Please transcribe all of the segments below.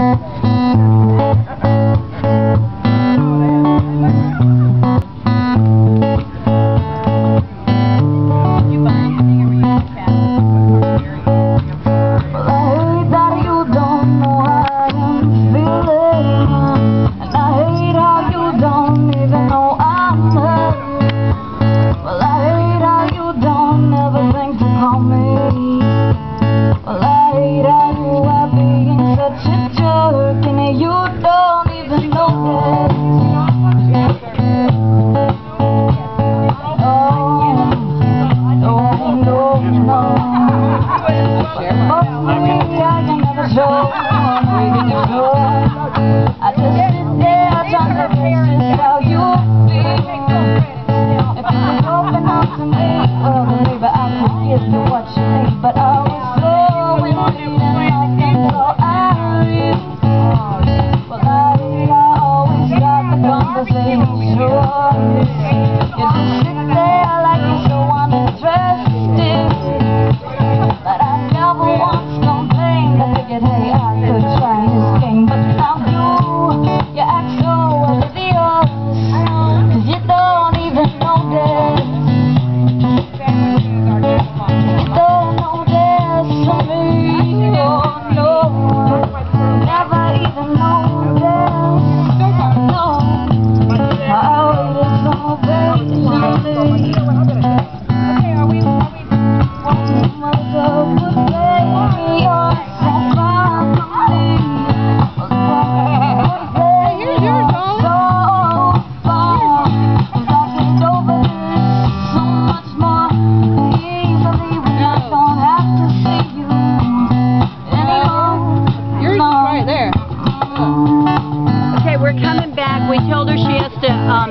We told her she has to,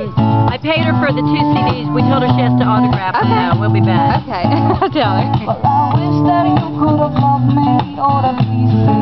I paid her for the 2 CDs. We told her she has to autograph them now. We'll be back. Okay. I'll tell her. Well, I wish that you could have loved me, or at least